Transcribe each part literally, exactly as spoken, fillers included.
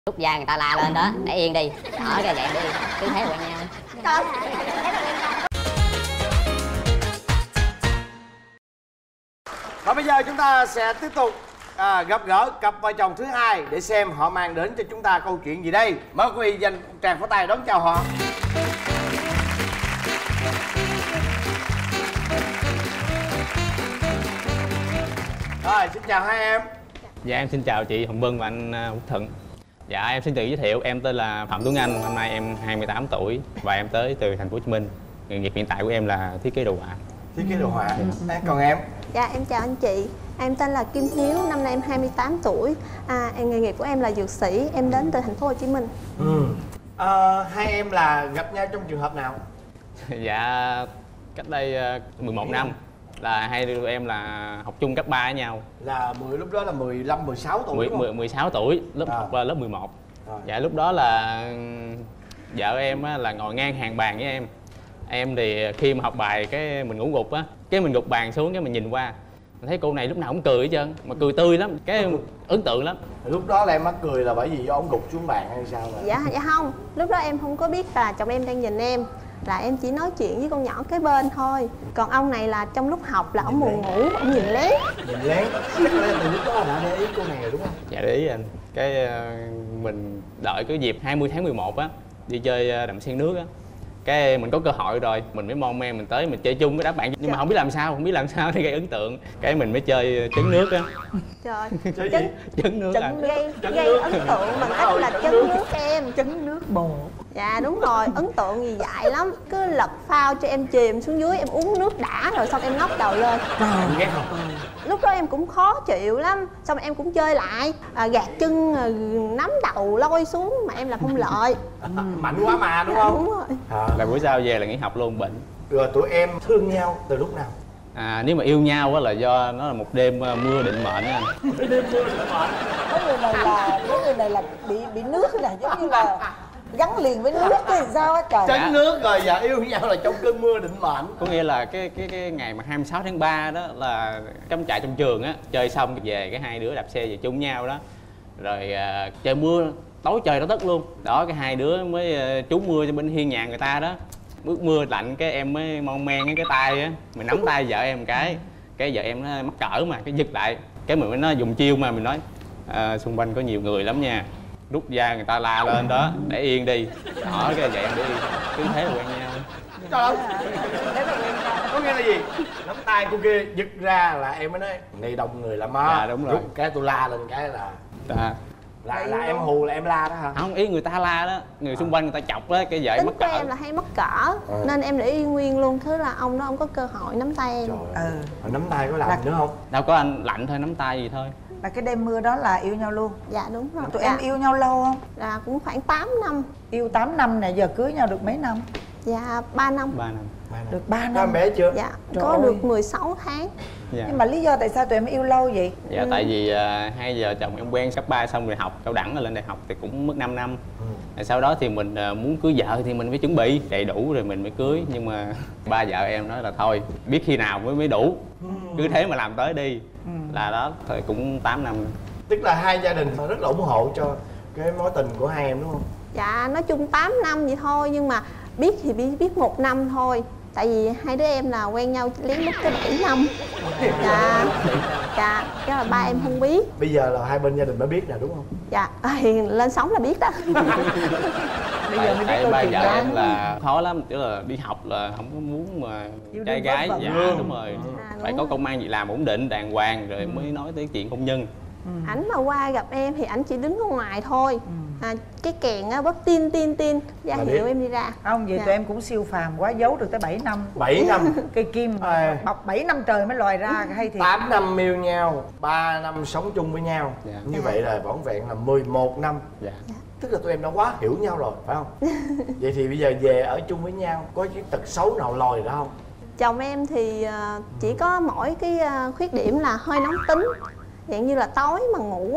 Rút da người ta la lên đó, để yên đi. Đó, cái vậy đi, cứ thế quen nhau. Trời. Và bây giờ chúng ta sẽ tiếp tục à, gặp gỡ cặp vợ chồng thứ hai để xem họ mang đến cho chúng ta câu chuyện gì đây. Mời quý vị dành một tràng pháo tay đón chào họ. Rồi, xin chào hai em. Dạ em xin chào chị Hồng Vân và anh Quốc Thuận. Dạ em xin tự giới thiệu, em tên là Phạm Tuấn Anh, năm nay em hai mươi tám tuổi và em tới từ thành phố Hồ Chí Minh. Nghề nghiệp hiện tại của em là thiết kế đồ họa. Thiết kế đồ họa. Ừ. Còn em? Dạ em chào anh chị. Em tên là Kim Hiếu, năm nay em hai mươi tám tuổi. À, em nghề nghiệp của em là dược sĩ, em đến từ thành phố Hồ Chí Minh. Ừ. À, hai em là gặp nhau trong trường hợp nào? Dạ cách đây mười một năm là hai đứa em là học chung cấp ba với nhau. Là mười lúc đó là mười lăm mười sáu tuổi đúng không? mười sáu tuổi, lớp à. học lớp mười một. À. Dạ lúc đó là vợ em á, là ngồi ngang hàng bàn với em. Em thì khi mà học bài cái mình ngủ gục á, cái mình gục bàn xuống cái mình nhìn qua, mình thấy cô này lúc nào cũng cười hết trơn, mà cười tươi lắm, cái ấn tượng lắm. Lúc đó là em mắc cười là bởi vì do ông gục xuống bàn hay sao vậy? Dạ dạ không, lúc đó em không có biết là chồng em đang nhìn em, là em chỉ nói chuyện với con nhỏ kế bên thôi. Còn ông này là trong lúc học là ông buồn ngủ, ông nhìn lén. Nhìn lén, chắc là từ lúc đó đã để ý cô này rồi đúng không? Dạ để ý anh. Cái mình đợi cái dịp hai mươi tháng mười một á, đi chơi đầm sen nước á, cái mình có cơ hội rồi mình mới mon men mình tới mình chơi chung với đám bạn, nhưng mà không biết làm sao không biết làm sao để gây ấn tượng, cái mình mới chơi trứng nước á. Trời, chơi trứng, gì? Trứng nước. Trứng gây trứng gây nước. Ấn tượng bằng cách là trứng nước em. Trứng nước bột. Dạ đúng rồi, ấn tượng gì dại lắm. Cứ lật phao cho em chìm xuống dưới, em uống nước đã rồi xong em ngóc đầu lên. Trời, ghét không? Lúc đó em cũng khó chịu lắm, xong em cũng chơi lại, à, gạt chân, à, nắm đầu lôi xuống mà em làm không lợi. Mạnh quá mà đúng không? Đúng rồi. À. Là buổi sau về là nghỉ học luôn, bệnh. Rồi tụi em thương nhau từ lúc nào? À, nếu mà yêu nhau á là do nó là một đêm mưa định mệnh á anh. Đêm mưa định mệnh. Có người này là có người này là bị bị nước thế này, giống như là gắn liền với nước cái sao á trời. Tránh nước rồi giờ yêu nhau là trong cơn mưa định mệnh. Có nghĩa là cái cái cái ngày mà hai mươi sáu tháng ba đó là cắm trại trong trường á, chơi xong về cái hai đứa đạp xe về chung nhau đó. Rồi à, trời mưa, tối trời nó tất luôn. Đó cái hai đứa mới uh, trú mưa cho bên hiên nhà người ta đó. Bước mưa lạnh cái em mới mon men cái tay á, mình nắm tay vợ em một cái. Cái vợ em nó mắc cỡ mà cái giật lại. Cái mình mới nó dùng chiêu mà mình nói à, xung quanh có nhiều người lắm nha. Rút da người ta la lên đó, để yên đi. Đó cái vậy em để yên. Cứ thế là quen nhau. Trời ơi, có nghĩa là gì? Nắm tay cô kia giật ra là em mới nói này đông người lắm á. Dạ đúng rồi. Rút cái tôi la lên cái là Dạ. là là em hù là em la đó hả? Không, ý người ta la đó, người xung quanh người ta chọc đó, cái vợ em mắc Tính cỡ. của em là hay mắc cỡ, à. nên em để yên nguyên luôn, thứ là ông đó ông có cơ hội nắm tay em. Trời ơi. Ừ. Nắm tay có làm là... gì nữa không? Đâu có anh, lạnh thôi, nắm tay gì thôi. Là cái đêm mưa đó là yêu nhau luôn. Dạ đúng rồi. Tụi dạ. em yêu nhau lâu không? Là cũng khoảng tám năm. Yêu tám năm nè, giờ cưới nhau được mấy năm? Dạ ba năm. ba năm. Được ba năm. Có em bé chưa? Dạ Trời có ơi. được mười sáu tháng. Dạ. Nhưng mà lý do tại sao tụi em yêu lâu vậy? Dạ Ừ. tại vì uh, hai vợ chồng em quen cấp ba xong rồi học cao đẳng rồi lên đại học thì cũng mất năm năm. Ừ. Rồi sau đó thì mình uh, muốn cưới vợ thì mình phải chuẩn bị đầy đủ rồi mình mới cưới, nhưng mà ba vợ em nói là thôi biết khi nào mới mới đủ, cứ thế mà làm tới đi. Ừ. Là đó thôi cũng tám năm. Tức là hai gia đình rất là ủng hộ cho cái mối tình của hai em đúng không? Dạ nói chung tám năm vậy thôi, nhưng mà biết thì biết, biết một năm thôi. Tại vì hai đứa em là quen nhau lén lút tới bảy năm. Dạ. Dạ, chắc là ba em không biết. Bây giờ là hai bên gia đình mới biết nè đúng không? Dạ, à, lên sóng là biết đó. Bây giờ mới biết Tại câu ba chuyện vợ đó. em là khó lắm, tức là đi học là không có muốn mà Yêu trai đương gái. vất vả. Dạ Ừ. đúng rồi. À, Phải đúng có rồi. công ăn việc làm ổn định đàng hoàng rồi mới nói tới chuyện hôn nhân. Ảnh mà qua gặp em thì ảnh chỉ đứng ở ngoài thôi. À, cái kèn á bóp tin tin tin ra Là hiệu biết. em đi ra. Không, vậy Dạ. tụi em cũng siêu phàm quá, giấu được tới bảy năm. bảy năm. Cây kim À. bọc bảy năm trời mới lòi ra hay thì tám năm yêu nhau, ba năm sống chung với nhau. Dạ. Như vậy là vỏn vẹn là mười một năm. Dạ. Tức là tụi em đã quá hiểu nhau rồi, phải không? Vậy thì bây giờ về ở chung với nhau, có cái tật xấu nào lòi ra không? Chồng em thì à, chỉ có mỗi cái à, khuyết điểm là hơi nóng tính. Dạng như là tối mà ngủ á,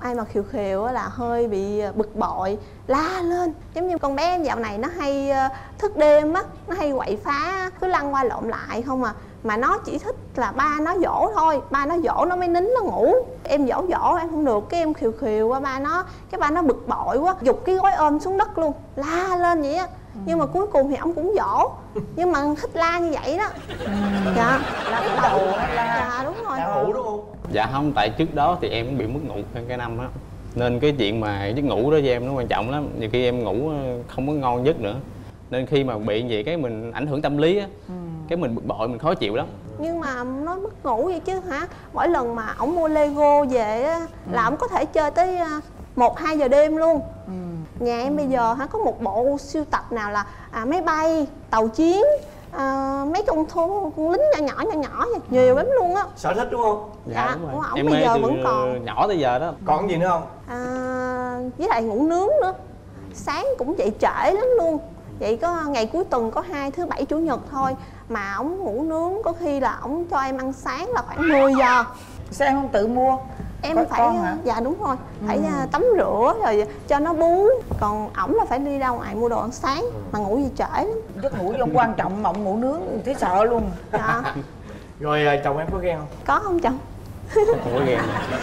ai mà khều khều á là hơi bị bực bội, la lên. Giống như con bé em dạo này nó hay thức đêm á, nó hay quậy phá, cứ lăn qua lộn lại không à. Mà nó chỉ thích là ba nó dỗ thôi, ba nó dỗ nó mới nín nó ngủ. Em dỗ dỗ em không được, cái em khều khều qua ba nó, cái ba nó bực bội quá, giục cái gối ôm xuống đất luôn, la lên vậy á. Nhưng mà cuối cùng thì ông cũng dỗ, nhưng mà thích la như vậy đó. Dạ, La cái đầu hay la? Dạ đúng rồi. Đã ngủ đúng không? Dạ không, tại trước đó thì em cũng bị mất ngủ hơn cái năm á, nên cái chuyện mà giấc ngủ đó với em nó quan trọng lắm. Nhiều khi em ngủ không có ngon giấc nữa, nên khi mà bị vậy cái mình ảnh hưởng tâm lý á, ừ. cái mình bực bội, mình khó chịu lắm. Nhưng mà nói mất ngủ vậy chứ hả? Mỗi lần mà ổng mua Lego về á, ừ. là ổng có thể chơi tới một hai giờ đêm luôn. ừ. Nhà em bây giờ hả có một bộ sưu tập nào là à, máy bay, tàu chiến, à, mấy con thú con lính nhỏ nhỏ nhỏ nhỏ vậy, nhiều lắm luôn á. Sở thích đúng không? Dạ, dạ đúng rồi. ổng Em bây giờ từ vẫn còn. nhỏ tới giờ đó. Còn gì nữa không? À, với lại ngủ nướng nữa. Sáng cũng dậy trễ lắm luôn. Vậy có ngày cuối tuần có hai thứ bảy chủ nhật thôi mà ổng ngủ nướng, có khi là ổng cho em ăn sáng là khoảng mười giờ. Sao em không tự mua? Em Có phải con hả? dạ đúng rồi, phải ừ. tắm rửa rồi cho nó bú, còn ổng là phải đi ra ngoài mua đồ ăn sáng. ừ. Mà ngủ gì trễ lắm. Giấc ngủ vô quan trọng mà ông ngủ nướng thấy sợ luôn. Dạ. Rồi chồng em có ghen không? Có không chồng? Không có ghen.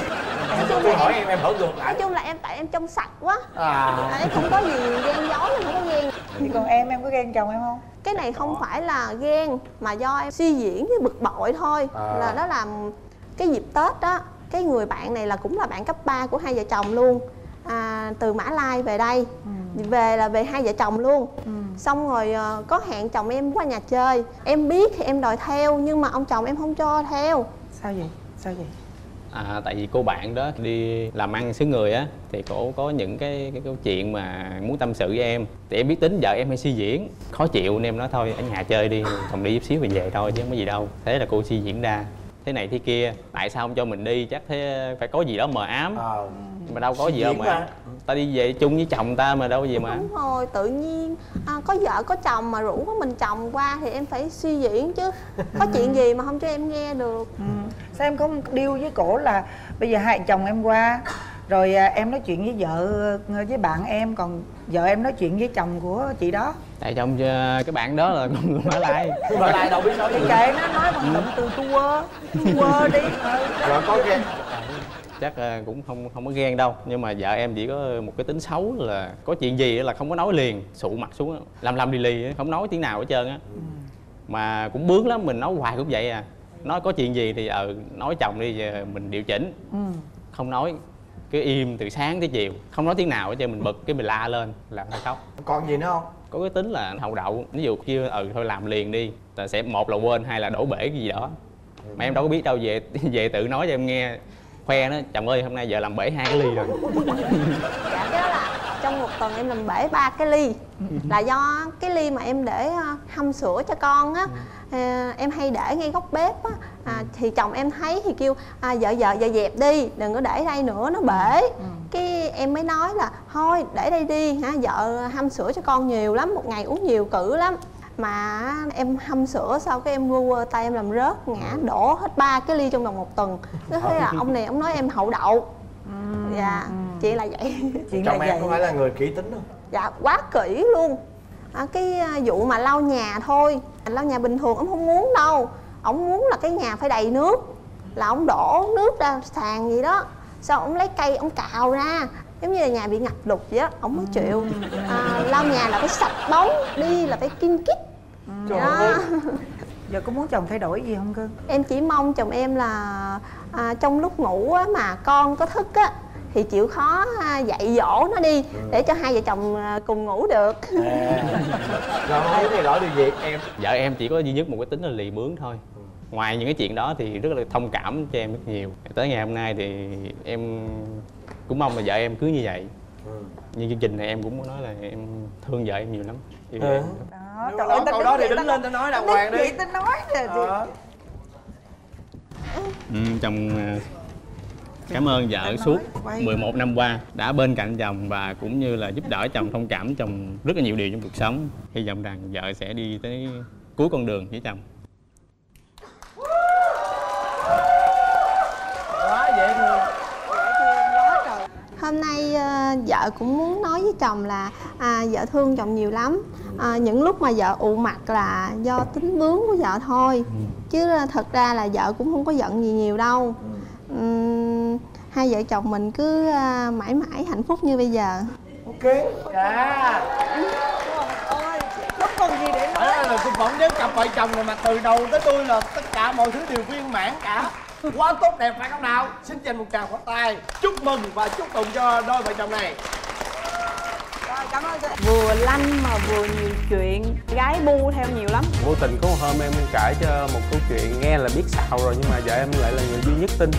Tôi hỏi em em hỏi ngược lại. Nói chung là em tại em trong sạch quá. À. Em không có gì ghen gió nên không có ghen. Còn em em có ghen chồng em không? Cái này không phải là ghen mà do em suy diễn với bực bội thôi. à. Là đó là cái dịp Tết đó, cái người bạn này là cũng là bạn cấp ba của hai vợ chồng luôn, à, từ Mã Lai về đây. ừ. Về là về hai vợ chồng luôn. ừ. Xong rồi uh, có hẹn chồng em qua nhà chơi. Em biết thì em đòi theo, nhưng mà ông chồng em không cho theo. Sao vậy? Sao vậy? À, tại vì cô bạn đó đi làm ăn xứ người á, thì cổ có những cái cái câu chuyện mà muốn tâm sự với em. Thì em biết tính vợ em hay suy diễn, khó chịu nên em nói thôi ở nhà chơi đi, chồng đi chút xíu rồi về thôi chứ không có gì đâu. Thế là cô suy diễn ra thế này thế kia, tại sao không cho mình đi, chắc thế phải có gì đó mờ ám. à, mà đâu có gì đâu mà, mà ta đi về chung với chồng ta mà đâu có gì mà. Đúng rồi, tự nhiên à, có vợ có chồng mà rủ có mình chồng qua thì em phải suy diễn chứ. Có chuyện gì mà không cho em nghe được. ừ. Sao em không deal với cổ là bây giờ hai chồng em qua rồi à, em nói chuyện với vợ với bạn em, còn vợ em nói chuyện với chồng của chị đó. Tại chồng cái bạn đó là con người Mã Lai. Mã Lai đâu biết nói gì. Kệ nó, nói bằng động từ tua tua đi. Rồi có ghen chắc cũng không không có ghen đâu, nhưng mà vợ em chỉ có một cái tính xấu là có chuyện gì là không có nói liền, sụ mặt xuống làm làm lì lì, không nói tiếng nào hết trơn á. ừ. Mà cũng bướng lắm, mình nói hoài cũng vậy à. Nói có chuyện gì thì ờ nói chồng đi, giờ mình điều chỉnh. ừ. Không nói, cứ im từ sáng tới chiều, không nói tiếng nào hết trơn. Mình bực cái mình la lên làm nó khóc. Còn gì nữa không? Có cái tính là hậu đậu, ví dụ kêu ừ thôi làm liền đi, là sẽ một là quên, hai là đổ bể cái gì đó. Mà em đâu có biết đâu, về về tự nói cho em nghe, khoe nó, chồng ơi hôm nay vợ làm bể hai cái ly rồi. Dạ cái đó là trong một tuần em làm bể ba cái ly. Là do cái ly mà em để hâm sữa cho con á, à, em hay để ngay góc bếp á, à, thì chồng em thấy thì kêu à, vợ vợ vợ dẹp đi, đừng có để đây nữa nó bể. ừ. Cái em mới nói là thôi để đây đi hả, vợ hâm sữa cho con nhiều lắm, một ngày uống nhiều cữ lắm. Mà em hâm sữa sau cái em quơ quơ tay em làm rớt ngã đổ hết ba cái ly trong vòng một tuần. Thế là ông này ông nói em hậu đậu. ừ. Dạ chị là vậy. Chuyện chồng là em vậy. có phải là người kỹ tính không? Dạ quá kỹ luôn. À, cái vụ mà lau nhà thôi, lau nhà bình thường ông không muốn đâu, ông muốn là cái nhà phải đầy nước, là ông đổ nước ra sàn gì đó, sau ông lấy cây ông cào ra, giống như là nhà bị ngập lụt vậy đó, ông mới chịu. À, lau nhà là phải sạch bóng, đi là phải kiên kít. Trời ơi. Giờ có muốn chồng thay đổi gì không cưng? Em chỉ mong chồng em là à, trong lúc ngủ á, mà con có thức á thì chịu khó dạy dỗ nó đi, để cho hai vợ chồng cùng ngủ được. À. Rồi không muốn thay đổi điều gì em? Vợ em chỉ có duy nhất một cái tính là lì bướng thôi. Ngoài những cái chuyện đó thì rất là thông cảm cho em rất nhiều. Tới ngày hôm nay thì em cũng mong là vợ em cứ như vậy. ừ. Như chương trình này em cũng muốn nói là em thương vợ em nhiều lắm. ừ. Đó, trời ơi, câu đó thì đứng lên tao nói đàng hoàng đi. Chị tao nói nè. Ờ. ừ, chồng cảm ơn vợ suốt mười một năm qua đã bên cạnh chồng và cũng như là giúp đỡ chồng, thông cảm chồng rất là nhiều điều trong cuộc sống. Hy vọng rằng vợ sẽ đi tới cuối con đường với chồng. Quá dễ thương. Dễ thương quá trời. Hôm nay uh, vợ cũng muốn nói với chồng là à, vợ thương chồng nhiều lắm. À, những lúc mà vợ ụ mặt là do tính bướng của vợ thôi, chứ thật ra là vợ cũng không có giận gì nhiều đâu. Uhm, hai vợ chồng mình cứ uh, mãi mãi hạnh phúc như bây giờ. Ok. Dạ. Ôi, không còn gì để nói. Đó là tôi phỏng vấn cặp vợ chồng này mà từ đầu tới tôi là tất cả mọi thứ đều viên mãn cả. Quá tốt đẹp phải không nào? Xin dành một tràng pháo tay chúc mừng và chúc tụng cho đôi vợ chồng này. Rồi, cảm ơn chị. Vừa lanh mà vừa nhiều chuyện, gái bu theo nhiều lắm. Vô tình có một hôm em kể cho một câu chuyện nghe là biết xạo rồi, nhưng mà vợ em lại là người duy nhất tin.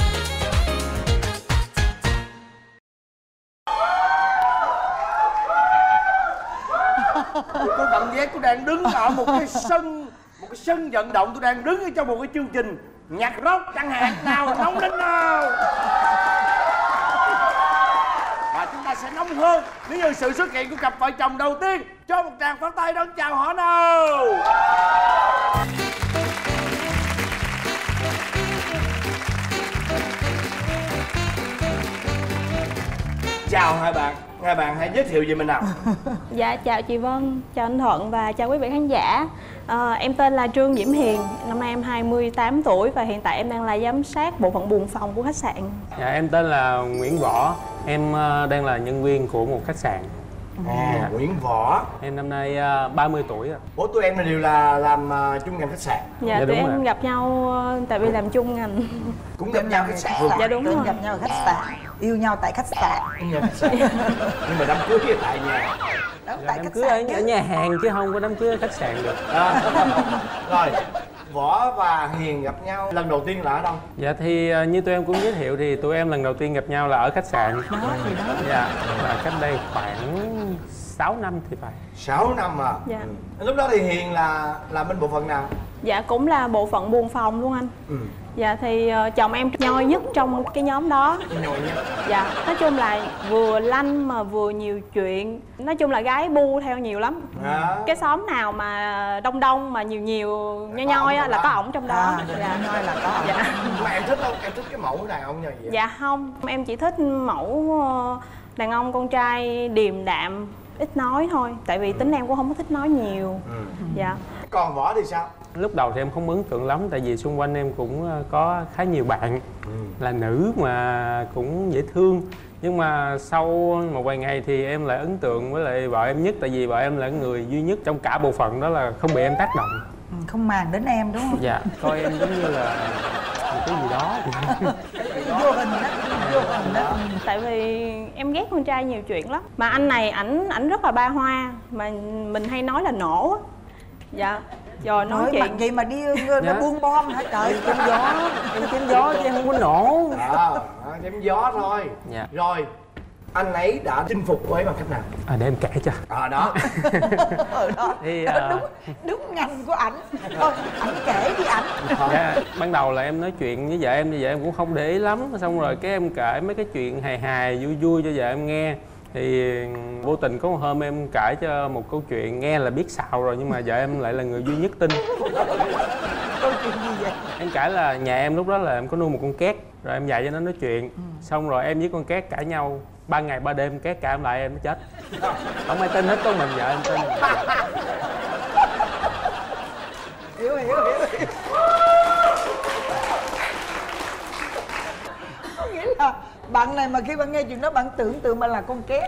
Tôi cảm giác tôi đang đứng ở một cái sân, một cái sân vận động, tôi đang đứng ở trong một cái chương trình nhạc rock chẳng hạn. Nào nóng đến nào. Và chúng ta sẽ nóng hơn nếu như sự xuất hiện của cặp vợ chồng đầu tiên. Cho một tràng pháo tay đón chào họ nào. Chào hai bạn. Hai bạn hãy giới thiệu về mình nào. Dạ, chào chị Vân, chào anh Thuận và chào quý vị khán giả. à, Em tên là Trương Diễm Hiền, năm nay em hai mươi tám tuổi và hiện tại em đang là giám sát bộ phận buồng phòng của khách sạn. Dạ, em tên là Nguyễn Võ, em đang là nhân viên của một khách sạn. À, dạ. Nguyễn Võ. Em năm nay ba mươi tuổi rồi. Bố tụi em là đều là làm uh, chung ngành khách sạn. Dạ, Dạ, tụi đúng em rồi. gặp nhau tại vì làm chung ngành. Cũng gặp nhau khách sạn. Dạ, đúng Tụi em rồi. gặp nhau ở khách sạn, yêu nhau tại khách sạn. Cũng nhau khách sạn. Nhưng mà đám cưới ở tại nhà. Đó, Dạ, tại đám khách cưới ở, sạn ở chứ. nhà hàng chứ không có đám cưới ở khách sạn được. À. Rồi, Võ và Hiền gặp nhau lần đầu tiên là ở đâu? Dạ thì uh, như tụi em cũng giới thiệu thì tụi em lần đầu tiên gặp nhau là ở khách sạn. Đó thì đó. Dạ, là cách đây khoảng sáu năm thì phải. sáu năm à? Dạ. Ừ. Lúc đó thì Hiền là làm bên bộ phận nào? Dạ, cũng là bộ phận buồng phòng luôn anh. Ừ. Dạ, thì uh, chồng em nhoi nhất trong cái nhóm đó. Nhồi nhá. Dạ, nói chung là vừa lanh mà vừa nhiều chuyện. Nói chung là gái bu theo nhiều lắm. À. Cái xóm nào mà đông đông mà nhiều nhiều nhoi nhoi á là có ổng trong đó. À, Dạ. nói là có. Dạ. Mà em thích không? Em thích cái mẫu đàn ông như vậy? Dạ không, em chỉ thích mẫu ờ, đàn ông con trai điềm đạm, ít nói thôi. Tại vì tính em cũng không có thích nói nhiều. Ừ. Dạ. Còn Võ thì sao? Lúc đầu thì em không ấn tượng lắm, tại vì xung quanh em cũng có khá nhiều bạn Ừ. là nữ mà cũng dễ thương. Nhưng mà sau một vài ngày thì em lại ấn tượng với lại vợ em nhất, tại vì vợ em là người duy nhất trong cả bộ phận đó là không bị em tác động. Ừ, không màng đến em đúng không? Dạ, coi em giống như là một cái gì đó. Vô hình đó, vô hình đó. Tại vì em ghét con trai nhiều chuyện lắm. Mà anh này ảnh ảnh rất là ba hoa, mà mình hay nói là nổ á. Dạ. Rồi nói Nói chuyện mặt vậy mà đi Dạ. nó buông bom hả trời? Chém gió, em chém gió chứ em không có nổ. À, chém gió thôi. Dạ. Rồi, anh ấy đã chinh phục cô ấy bằng cách nào? À, để em kể cho. À đó. Ở đó. Thì, Đó, à, đúng đúng ngành của ảnh. Thôi, ảnh kể đi ảnh. Dạ, ban đầu là em nói chuyện với vợ em thì vợ em cũng không để ý lắm. Xong rồi cái em kể mấy cái chuyện hài hài vui vui cho vợ em nghe. Thì vô tình có một hôm em kể cho một câu chuyện nghe là biết xạo rồi, nhưng mà vợ em lại là người duy nhất tin. Câu chuyện gì vậy? Em kể là nhà em lúc đó là em có nuôi một con két, rồi em dạy cho nó nói chuyện. Xong rồi em với con két cãi nhau ba ngày ba đêm, két cãi em lại em nó chết. Không ai tin hết, có mình vợ em tin. Hiểu hiểu hiểu. Có nghĩa là bạn này mà khi bạn nghe chuyện đó bạn tưởng tượng bạn là con két.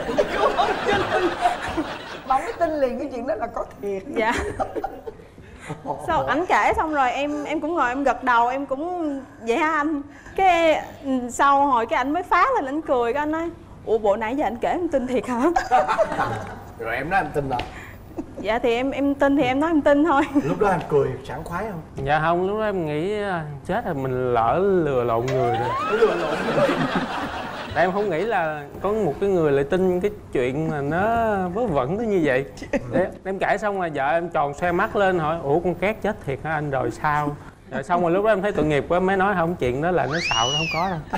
Bạn mới tin liền cái chuyện đó là có thiệt. dạ. Sau ảnh kể xong rồi em em cũng ngồi em gật đầu, em cũng vậy hả anh. Cái ừ, sau hồi cái ảnh mới phá lên, ảnh cười, cái anh nói ủa bộ nãy giờ anh kể em tin thiệt hả? Rồi em nói em tin rồi. Dạ thì em em tin thì em nói em tin thôi. Lúc đó anh cười sảng khoái không? Dạ không, lúc đó em nghĩ chết rồi, mình lỡ lừa lộn người rồi. Lừa lộn người. Tại em không nghĩ là có một cái người lại tin cái chuyện mà nó vớ vẩn tới như vậy. Để, em kể xong rồi vợ em tròn xoe mắt lên hỏi ủa con két chết thiệt hả anh, rồi sao? Rồi xong rồi lúc đó em thấy tội nghiệp quá, em mới nói không, chuyện đó là nó xạo, nó không có đâu.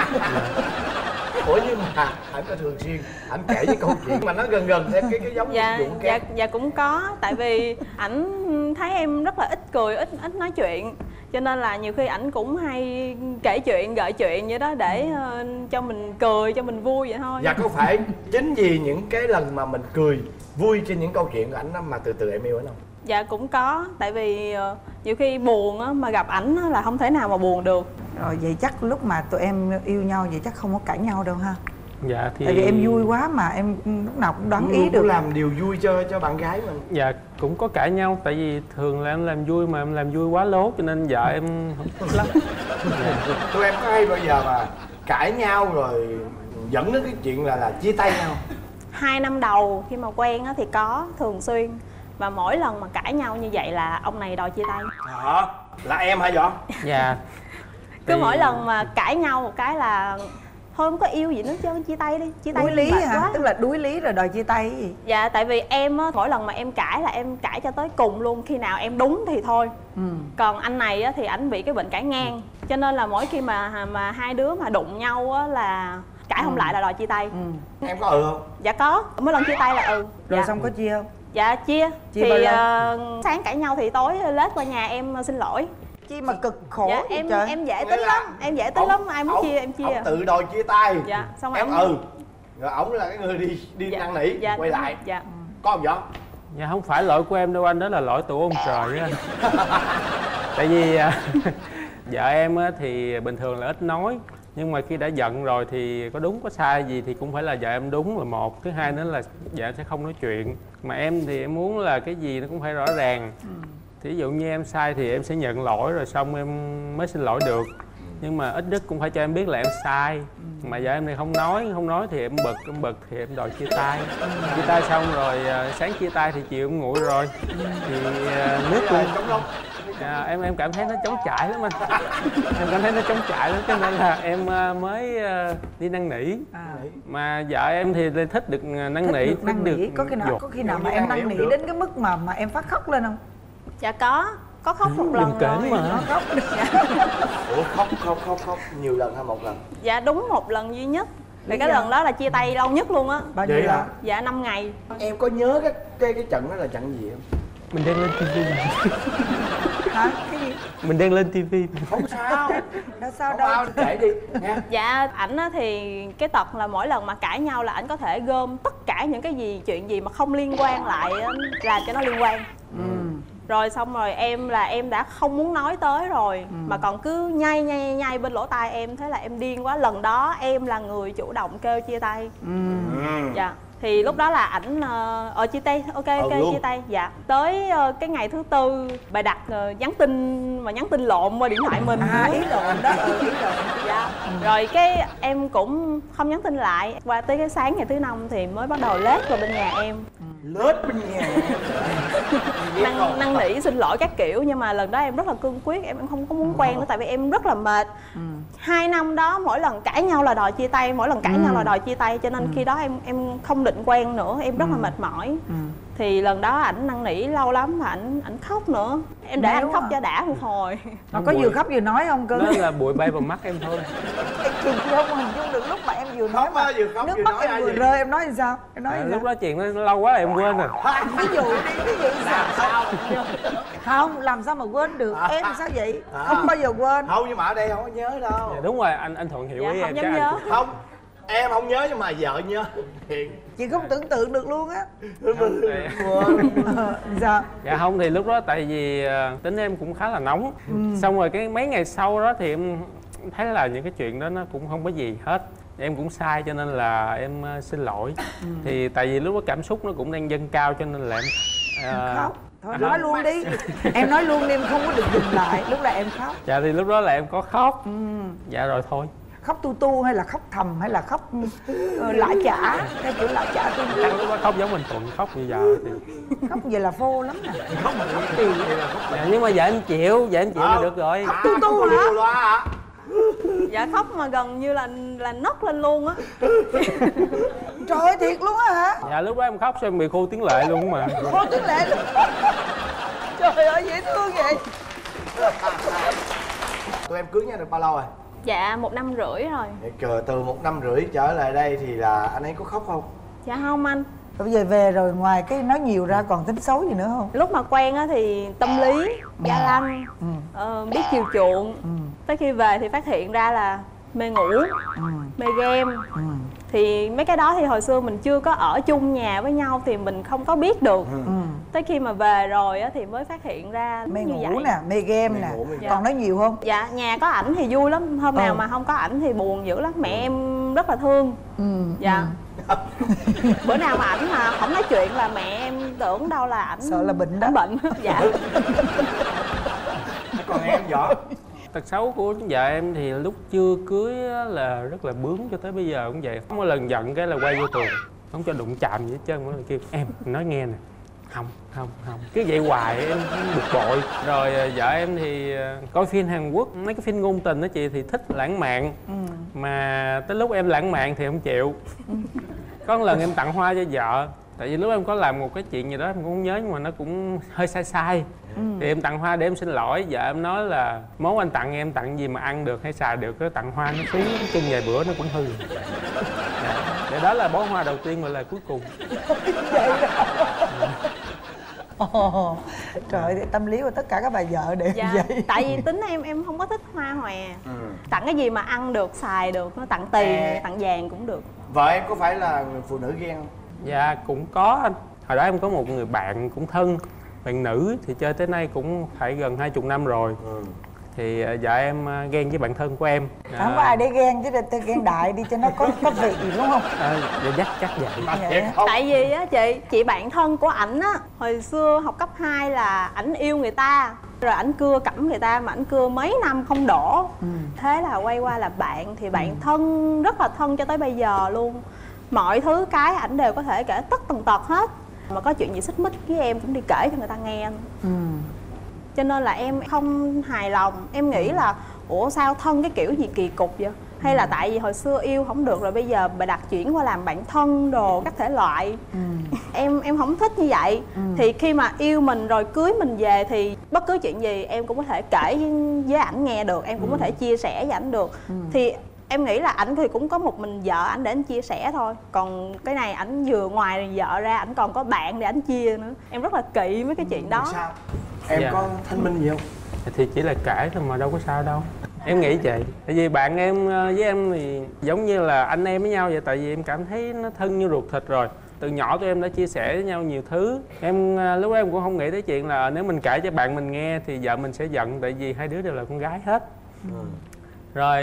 Ủa nhưng mà anh có thường xuyên anh kể cái câu chuyện mà nó gần gần theo cái cái giống Dạ vụ dạ két? dạ cũng có, tại vì ảnh thấy em rất là ít cười, ít ít nói chuyện. cho nên là nhiều khi ảnh cũng hay kể chuyện gợi chuyện vậy đó để uh, cho mình cười cho mình vui vậy thôi. Dạ có phải chính vì những cái lần mà mình cười vui trên những câu chuyện của ảnh mà từ từ em yêu ảnh không? Dạ cũng có, tại vì uh, nhiều khi buồn á, mà gặp ảnh á, là không thể nào mà buồn được. Rồi vậy chắc lúc mà tụi em yêu nhau vậy chắc không có cãi nhau đâu ha? Dạ thì tại vì em vui quá mà em lúc nào cũng đoán ý được. làm điều vui cho cho bạn gái mình. Dạ cũng có cãi nhau, tại vì thường là em làm vui mà em làm vui quá lố cho nên vợ em không thích lắm. Dạ. Tụi em có hay bao giờ mà cãi nhau rồi dẫn đến cái chuyện là là chia tay nhau? Hai năm đầu khi mà quen á, thì có thường xuyên, và mỗi lần mà cãi nhau như vậy là ông này đòi chia tay. Hả? Là em hả Võ? Dạ. Cứ Thì... mỗi lần mà cãi nhau một cái là thôi không có yêu gì nữa chứ chia tay đi, chia tay đuối lý hả? quá. Tức là đuối lý rồi đòi chia tay cái gì? Dạ tại vì em á, mỗi lần mà em cãi là em cãi cho tới cùng luôn, khi nào em đúng thì thôi. Ừ. Còn anh này á, thì ảnh bị cái bệnh cãi ngang, cho nên là mỗi khi mà mà hai đứa mà đụng nhau á, là cãi không ừ. lại là đòi chia tay. Ừ. Em có ừ không? Dạ có, mỗi lần chia tay là ừ. Rồi dạ. Xong có chia không? Dạ chia, chia thì uh, sáng cãi nhau thì tối lết qua nhà em xin lỗi. Chi mà cực khổ. Dạ em trời. em dễ tính lắm, em dễ tính lắm, ai muốn ông, chia em chia. Ông tự đòi chia tay. Dạ xong em ông... ừ rồi ổng là cái người đi đi dạ. năn nỉ dạ, quay lại. Dạ. Có không Võ? Dạ không phải lỗi của em đâu anh, đó là lỗi tụi ông trời á anh. Tại vì vợ em á, thì bình thường là ít nói, nhưng mà khi đã giận rồi thì có đúng có sai gì thì cũng phải là vợ em đúng là một. Thứ hai nữa là vợ em sẽ không nói chuyện. Mà em thì em muốn là cái gì nó cũng phải rõ ràng. Thí dụ như em sai thì em sẽ nhận lỗi rồi xong em mới xin lỗi được. Nhưng mà ít nhất cũng phải cho em biết là em sai. Mà vợ em này không nói, không nói thì em bực, em bực thì em đòi chia tay. Chia tay xong rồi sáng chia tay thì chiều em nguội rồi. Thì nước cũng à, em em cảm thấy nó trống trải lắm anh. Em cảm thấy nó trống trải lắm cho nên là em mới đi năn nỉ. À. Mà vợ em thì thích được năn nỉ, thích năn được, nỉ. Có khi nào có khi nào mà em năn nỉ đến cái mức mà mà em phát khóc lên không? Dạ có, có khóc một lần kể rồi. mà. Nó khóc. Dạ. Ủa khóc khóc khóc khóc nhiều lần hay một lần? Dạ đúng một lần duy nhất. Vì cái lần đó là chia tay lâu nhất luôn á. Bao nhiêu lần? Dạ năm ngày. Em có nhớ cái cái cái trận đó là trận gì không? Mình đang lên tivi. Hả? Cái gì? Mình đang lên tivi. Không sao. Đâu sao không đâu. Sao, kể đi nha. Dạ ảnh á thì cái tật là mỗi lần mà cãi nhau là ảnh có thể gom tất cả những cái gì chuyện gì mà không liên quan lại á, làm cho nó liên quan. Ừ. Rồi xong rồi em là em đã không muốn nói tới rồi. Ừ. Mà còn cứ nhai nhai nhai bên lỗ tai em, thế là em điên quá. Lần đó em là người chủ động kêu chia tay. Ừ. Dạ thì lúc đó là ảnh ờ chia tay, ok ok ừ, chia tay. Dạ tới uh, cái ngày thứ tư bài đặt uh, nhắn tin mà nhắn tin lộn qua điện thoại mình. À ý lộn đó. Ừ, ý lộn. Dạ ừ. Rồi cái em cũng không nhắn tin lại, qua tới cái sáng ngày thứ năm thì mới bắt đầu lết vào bên nhà em. Lết bên nhà năn năn nỉ xin lỗi các kiểu, nhưng mà lần đó em rất là cương quyết, em em không có muốn quen nữa tại vì em rất là mệt. Ừ. Hai năm đó mỗi lần cãi nhau là đòi chia tay, mỗi lần cãi ừ. nhau là đòi chia tay, cho nên ừ. khi đó em em không định quen nữa, em rất ừ. là mệt mỏi. Ừ. Thì lần đó ảnh năn nỉ lâu lắm mà ảnh ảnh khóc nữa, em để Nếu anh khóc à. cho đã một hồi. Nó có bụi... vừa khóc vừa nói không cơ? Đó là bụi bay vào mắt em thôi. Chị không hình dung được lúc mà em vừa nói mà vừa khóc, nước vừa mắt nói em vừa gì? rơi, em nói làm sao? Em nói à, làm lúc sao? đó chuyện nó lâu quá em quên rồi. Ví dụ đi, ví dụ sao? sao? Không, làm sao mà quên được? À, em sao vậy? À, không bao giờ quên. Không, nhưng mà ở đây không có nhớ đâu. Dạ, đúng rồi, anh anh Thuận hiểu dạ, ý không em chứ nhớ. Anh... Không, em không nhớ nhưng mà vợ nhớ. Thiệt. Chị không tưởng tượng được luôn á. Không, thì... Dạ. Dạ không thì lúc đó tại vì tính em cũng khá là nóng. Ừ. Xong rồi cái mấy ngày sau đó thì em thấy là những cái chuyện đó nó cũng không có gì hết. Em cũng sai cho nên là em xin lỗi. Ừ. Thì tại vì lúc đó cảm xúc nó cũng đang dâng cao cho nên là em uh... khóc. Thôi nói không? Luôn đi. Em nói luôn đi, em không có được dừng lại. Lúc là em khóc. Dạ thì lúc đó là em có khóc. Ừ. Dạ rồi thôi. Khóc tu tu hay là khóc thầm hay là khóc uh, lã chả, cái kiểu lã chả tu tu. Lúc đó khóc giống mình Thuận khóc bây giờ thì khóc vậy là phô lắm nè. Khóc mà khóc tiền. Dạ, nhưng mà vợ em chịu, vợ em chịu à, là được rồi. Khóc tu tu hả? Dạ khóc mà gần như là là nấc lên luôn á. Trời ơi thiệt luôn á hả? Dạ lúc đó em khóc sao em bị khô tiếng lệ luôn mà. Khô tiếng lệ luôn. Trời ơi dễ thương vậy. Tụi em cưới nhau được bao lâu rồi? Dạ một năm rưỡi rồi. Trời, từ một năm rưỡi trở lại đây thì là anh ấy có khóc không? Dạ không anh. Rồi bây giờ về rồi ngoài cái nói nhiều ra còn tính xấu gì nữa không? Lúc mà quen á thì tâm lý, ga lăng, Ừ. ờ, biết chiều chuộng. Ừ. Tới khi về thì phát hiện ra là mê ngủ, Ừ. mê game. Ừ. Thì mấy cái đó thì hồi xưa mình chưa có ở chung nhà với nhau thì mình không có biết được. Ừ. Tới khi mà về rồi á thì mới phát hiện ra Mê như ngủ vậy. nè, mê game Mê nè. ngủ, mê game. Còn nói nhiều không? Dạ, nhà có ảnh thì vui lắm. Hôm nào Ừ. mà không có ảnh thì buồn dữ lắm. Mẹ em rất là thương. Ừ. Dạ. Bữa nào mà ảnh mà không nói chuyện là mẹ em tưởng đâu là ảnh Sợ là bệnh đó. ảnh bệnh. Dạ. Còn em Võ? Tật xấu của vợ em thì lúc chưa cưới á là rất là bướng, cho tới bây giờ cũng vậy. Có một lần giận cái là quay vô tường, không cho đụng chạm gì hết trơn. Mỗi lần kêu em nói nghe nè, không không không, cứ vậy hoài em bực bội. Rồi vợ em thì coi phim Hàn Quốc, mấy cái phim ngôn tình đó chị, thì thích lãng mạn. Ừ. Mà tới lúc em lãng mạn thì không chịu. Có một lần em tặng hoa cho vợ, tại vì lúc em có làm một cái chuyện gì đó em cũng không nhớ, nhưng mà nó cũng hơi sai sai. Ừ. Thì em tặng hoa để em xin lỗi. Vợ em nói là món anh tặng em tặng gì mà ăn được hay xài được, cái tặng hoa nó phí, chung vài bữa nó cũng hư. Dạ. Để đó là bó hoa đầu tiên và là cuối cùng. Vậy đó. Ồ, trời ơi, tâm lý của tất cả các bà vợ đều Dạ, vậy. tại vì tính em em không có thích hoa hòe. Ừ. Tặng cái gì mà ăn được, xài được, nó tặng tiền, À. tặng vàng cũng được. Vợ em có phải là người phụ nữ ghen không? Dạ cũng có anh. Hồi đó em có một người bạn cũng thân, bạn nữ thì chơi tới nay cũng phải gần hai chục năm rồi. Ừ. Thì vợ em ghen với bạn thân của em. Không có ai để ghen chứ, tôi ghen đại đi cho nó có có vị đúng không? À, dạ chắc chắc vậy. Vậy á. Tại vì á chị, chị bạn thân của ảnh á, hồi xưa học cấp hai là ảnh yêu người ta, rồi ảnh cưa cẩm người ta mà ảnh cưa mấy năm không đổ. Ừ. Thế là quay qua là bạn, thì bạn thân, rất là thân cho tới bây giờ luôn. Mọi thứ cái ảnh đều có thể kể tất tần tật hết. Mà có chuyện gì xích mích với em cũng đi kể cho người ta nghe. Ừ. Cho nên là em không hài lòng. Em nghĩ là ủa sao thân cái kiểu gì kỳ cục vậy? Hay là tại vì hồi xưa yêu không được rồi bây giờ bà đặt chuyển qua làm bạn thân đồ các thể loại. Ừ. Em em không thích như vậy. Ừ. Thì khi mà yêu mình rồi cưới mình về thì bất cứ chuyện gì em cũng có thể kể với, với ảnh nghe được. Em cũng có thể chia sẻ với ảnh được. Ừ. Thì em nghĩ là ảnh thì cũng có một mình vợ ảnh để ảnh chia sẻ thôi. Còn cái này ảnh vừa ngoài vợ ra ảnh còn có bạn để ảnh chia nữa. Em rất là kỵ mấy cái chuyện đó. Sao? Em Dạ. có thanh minh gì không? Thì chỉ là cãi thôi mà đâu có sao đâu. Em nghĩ vậy. Tại vì bạn em với em thì giống như là anh em với nhau vậy. Tại vì em cảm thấy nó thân như ruột thịt rồi. Từ nhỏ tụi em đã chia sẻ với nhau nhiều thứ. Em lúc đó em cũng không nghĩ tới chuyện là nếu mình kể cho bạn mình nghe thì vợ mình sẽ giận. Tại vì hai đứa đều là con gái hết. Ừ. Rồi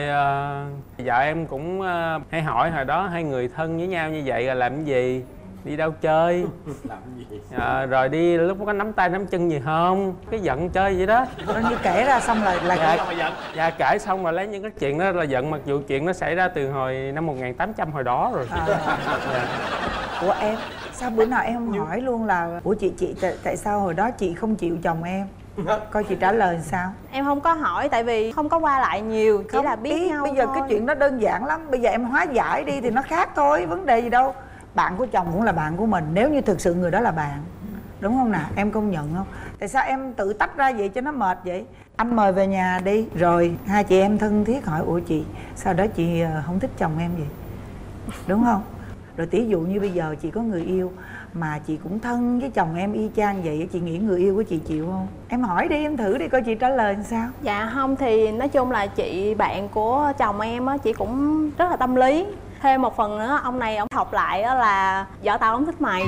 uh, vợ em cũng uh, hay hỏi hồi đó hai người thân với nhau như vậy là làm cái gì, đi đâu chơi, Làm gì? à, rồi đi lúc có nắm tay nắm chân gì không, cái giận chơi vậy đó. Nó như kể ra xong là là Dạ, Sao mà giận? dạ kể xong rồi lấy những cái chuyện đó là giận, mặc dù chuyện nó xảy ra từ hồi năm một nghìn tám trăm hồi đó rồi. À. Dạ. Ủa em, sao bữa nào em không hỏi luôn là ủa chị chị tại, tại sao hồi đó chị không chịu chồng em? Coi chị trả lời sao? Em không có hỏi tại vì không có qua lại nhiều, chỉ Không, là biết ý, nhau bây giờ thôi. cái chuyện nó đơn giản lắm. Bây giờ em hóa giải đi thì nó khác thôi, vấn đề gì đâu. Bạn của chồng cũng là bạn của mình, nếu như thực sự người đó là bạn, đúng không nào? Em công nhận không? Tại sao em tự tách ra vậy cho nó mệt vậy? Anh mời về nhà đi, rồi hai chị em thân thiết hỏi ủa chị sao đó chị không thích chồng em vậy, đúng không? Rồi tỷ dụ như bây giờ chị có người yêu mà chị cũng thân với chồng em y chang vậy, chị nghĩ người yêu của chị chịu không? Em hỏi đi, em thử đi coi chị trả lời làm sao. Dạ không, thì nói chung là chị bạn của chồng em á, chị cũng rất là tâm lý. Thêm một phần nữa, ông này ông học lại đó là vợ tao không thích mày.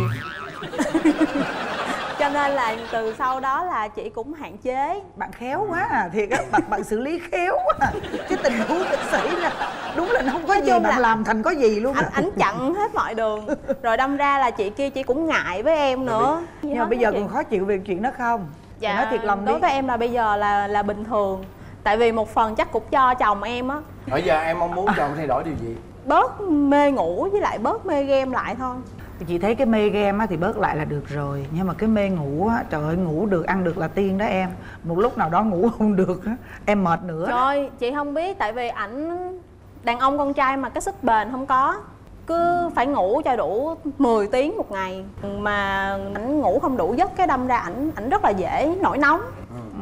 Cho nên là từ sau đó là chị cũng hạn chế. Bạn khéo quá à, thiệt á, bạn, bạn xử lý khéo quá à. Cái tình huống nó xảy ra đúng là nó không có Nói gì, chung bạn là làm thành có gì luôn. Anh ảnh chặn hết mọi đường. Rồi đâm ra là chị kia chị cũng ngại với em nữa. Nhưng mà bây giờ còn khó chịu về chuyện đó không? Dạ, nói thiệt lòng đi. đối với em là bây giờ là là bình thường. Tại vì một phần chắc cũng cho chồng em á Bây giờ em mong muốn chồng thay đổi điều gì? bớt mê ngủ với lại bớt mê game lại thôi. Chị thấy cái mê game á thì bớt lại là được rồi. Nhưng mà cái mê ngủ á, trời ơi, ngủ được ăn được là tiên đó em. Một lúc nào đó ngủ không được á, em mệt nữa. Trời ơi, chị không biết, tại vì ảnh đàn ông con trai mà cái sức bền không có, cứ phải ngủ cho đủ mười tiếng một ngày mà ảnh ngủ không đủ giấc cái đâm ra ảnh ảnh rất là dễ nổi nóng. Ừ.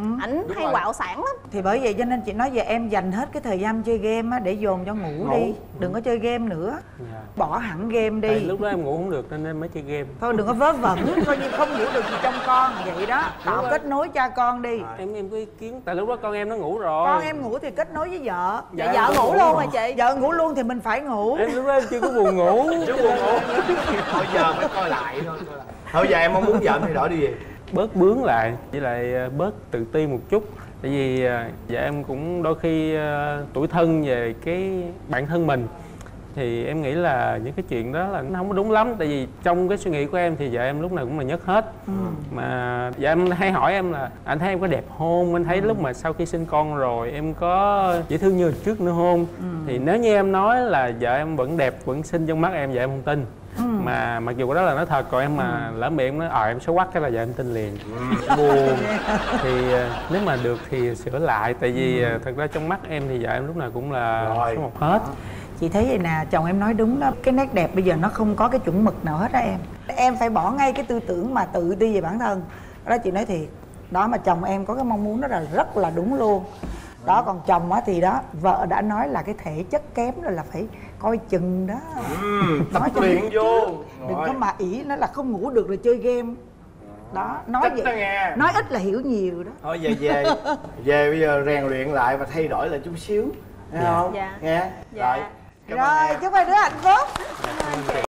ảnh Đúng hay rồi. quạo sản lắm. Thì bởi vậy cho nên chị nói về em dành hết cái thời gian chơi game á để dồn cho ngủ, Ngủ. đi. Đừng có chơi game nữa. Dạ. Bỏ hẳn game Tại đi. lúc đó em ngủ không được nên em mới chơi game. Thôi đừng có vớ vẩn, coi như không hiểu được gì trong con vậy đó. Tạo kết nối cha con đi. Em em có ý kiến, tại lúc đó con em nó ngủ rồi. Con em ngủ thì kết nối với vợ. Dạ, vợ ngủ luôn rồi chị. Vợ ngủ luôn thì mình phải ngủ. Em lúc đó em chưa có buồn ngủ. Chứ buồn ngủ. Thôi giờ phải coi lại thôi. coi lại. Thôi giờ em mong muốn vợ em thay đổi điều gì? Bớt bướng lại, với lại ờ, bớt tự ti một chút. Tại vì ờ, dạ em cũng đôi khi ờ, tủi thân về cái bản thân mình. Thì em nghĩ là những cái chuyện đó là nó không có đúng lắm. Tại vì trong cái suy nghĩ của em thì vợ em lúc nào cũng là nhất hết. Ừ. Mà vợ em hay hỏi em là anh thấy em có đẹp không? Anh thấy lúc mà sau khi sinh con rồi em có dễ thương như hồi trước nữa không? Ừ. Thì nếu như em nói là vợ em vẫn đẹp, vẫn xinh trong mắt em, vợ em không tin. Ừ. Mà mặc dù cái đó là nói thật, còn em mà lỡ miệng nói ờ em xấu quắc cái là vợ em tin liền. Buồn. Thì ờ, nếu mà được thì sửa lại. Tại vì ờ, thật ra trong mắt em thì vợ em lúc nào cũng là Rồi. số một hết. Chị thấy vậy nè, chồng em nói đúng đó. Cái nét đẹp bây giờ nó không có cái chuẩn mực nào hết á em. Em phải bỏ ngay cái tư tưởng mà tự ti về bản thân. Đó chị nói thiệt. Đó mà chồng em có cái mong muốn đó là rất là đúng luôn. Đó còn chồng á thì đó, vợ đã nói là cái thể chất kém rồi là phải coi chừng đó. Ừ, tập Nói cho luyện biết vô. trước. Đừng có mà ỷ nó là không ngủ được rồi chơi game. Đó, nói Trách nó vậy. nghe. Nói ít là hiểu nhiều đó. Thôi về về về bây giờ rèn luyện lại và thay đổi lại chút xíu. Nghe không? Dạ. Nghe. Dạ. Rồi. Cảm ơn Rồi, em. chúc hai đứa hạnh phúc.